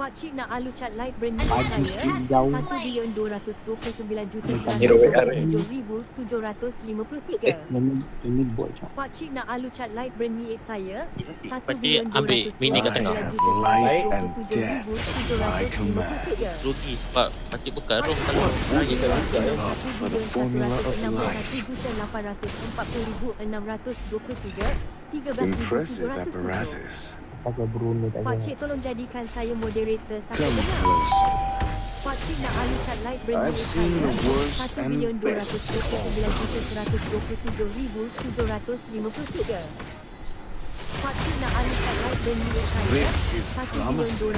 Pakcik nak alu cat light brand new saya 1,229,977,753. Ini buat cak. Pakcik nak alu cat light brand new saya Pakcik ambil mini kat tengah. Life and death by command. Rugi sebab pakcik buka room kalau For the formula of life. 1,840,623. Impressive apparatus. Pakai Bruno tak Pakcik tolong jadikan saya moderator satu Come benar. closer. Pakcik nak alu cat light brand new I've seen the worst saya and best of all. 1,229,127,753. Pakcik nak alu cat light brand new saya This is promising.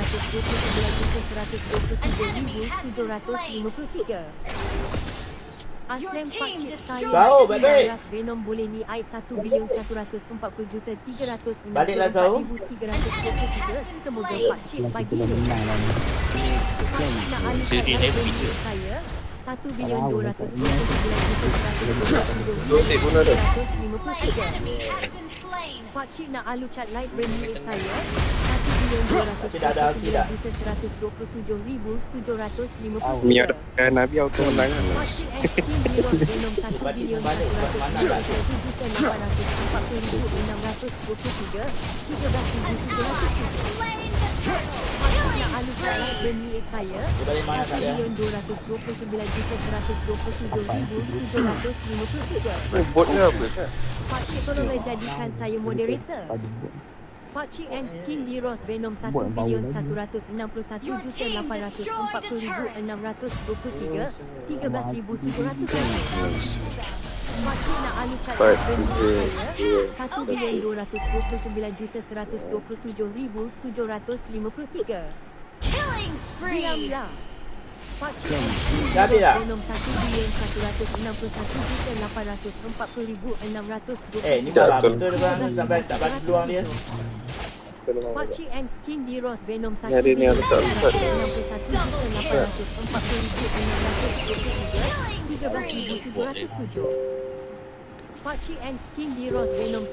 1,229,127,753. Aslam pakcik saya Tahu, balik. Venom boleh ni aib 1,140,364,323. Baliklah, Tahu. Semoga pakcik bagi pakcik nak alu cat Jadi light happy brand je. new saya 1,229,127,753. Pakcik nak alu cat light brand new saya 1,229,127,753. Mia Nabi auto menang kan. Pakcik ST Miros Venom 1,140,623. 13,700. Nak alu cat light brand new saya 1,229,127,753. Botnya apa kan? Pakcik tolong jadikan saya moderator. Pakcik M Skin di Roth Venom 1,141,840,623. 13,700. Pakcik nak alu cat light brand new saya 1,229,127,753. Diamlah. Pakcik Dah habis dah? Venom 1,141,840,623. Ni malam betul dia bang. Sampai tak bagi peluang dia. Pakcik M Skin di Roth Venom Hari ni aku tak lihat. 1,141,840,623. Pakcik M Skin di Roth Venom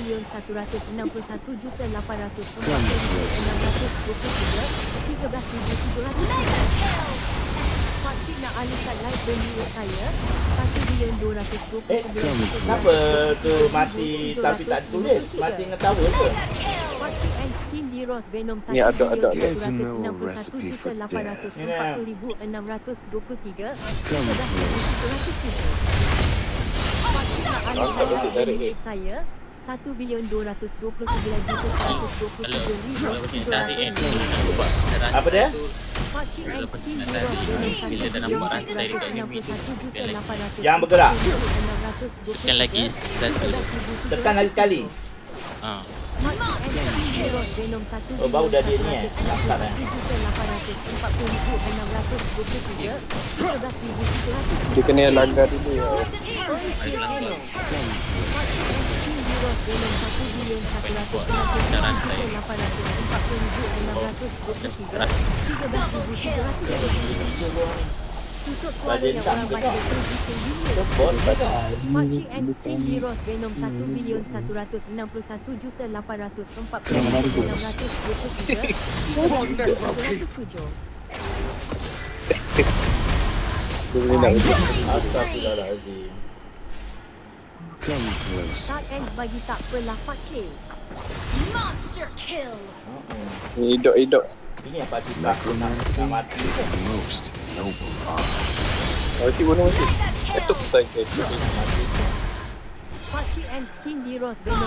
1,141,840,623. 13,700. Pakcik nak alu cat light brand new saya 1,229,127,753. Kenapa tu mati tapi tak tulis? Mati dengan tawa ke? Pakcik and Skin di Roth Venom Ni ada. 1,261,840,623. 13,700. Pakcik nak alu cat light brand new saya 1,229,127,753. Apa dia? Pakcik and Skin di Roth Venom Bila dah nampak rantai dekat ni, 1,261,840,623. Yang bergerak. tekan lagi satu. Tekan lagi sekali. Ha. Oh, baru dah dia ni nampak kan? Dia kena langgar dulu ya. Badan tak besar. Bot Pakcik and Skin di Roth Venom 1,141,840,623. Dia boleh nak uji. Astagfirullahalazim. Come close. Tak and bagi tak apalah pakcik. Monster kill. Ni hidup. Ini yang pasti tak Necromancy mati. is a most noble art. Mesti bunuh mesti. Itu petai ke. Pakcik and Skin di Roth Venom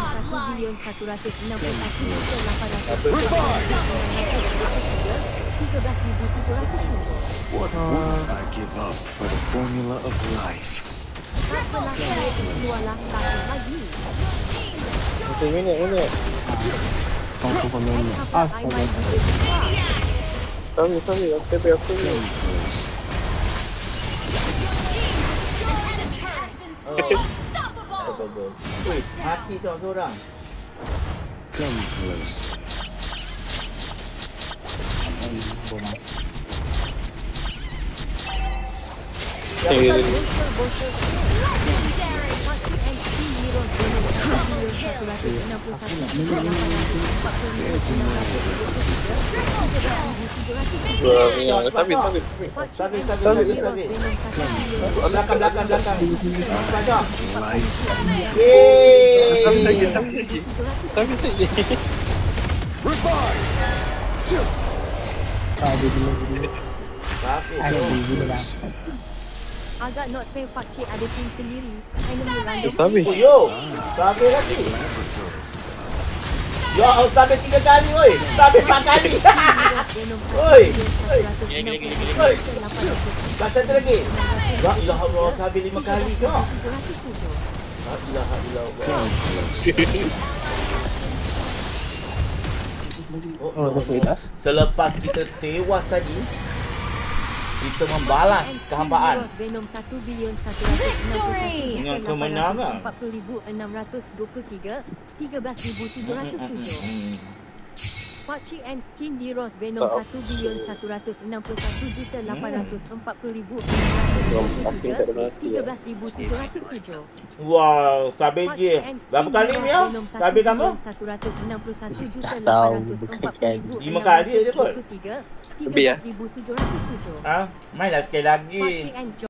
1,161,840,623. 13,700. What would I give up for the formula of life? Tak apalah saya keluarlah tak lagi. Satu minit. Kau komen. Sorry. Aku Come close. Unstoppable. Mati tu seorang. Come close. Sabit. Belakang. Banyak. Life Yeay. Sabit lagi. Ada gila. Sabit. Ada gila lah. Agak not fair pakcik ada tim sendiri. Enemy random. Sabit. Oh yo. Sabit lagi. Ya, sabit 3 kali oi. Sabit 4 kali. Oi. Oi. Pasal tu lagi. Ya ilah Allah, sabit 5 kali ke? La ilaha illallah. Oh, dah Selepas kita tewas tadi, kita membalas kehampaan dengan kemenangan. 40,623, 13,707. Pakcik and skin di Roth Venom 1,161,840,623, 13,707. Wow, sabit je. Berapa kali ni ya? Sabit kamu? 161,840,623, 5 kali je kot. Lebih ya? 13,707. Ah, mainlah sekali lagi. Pakcik and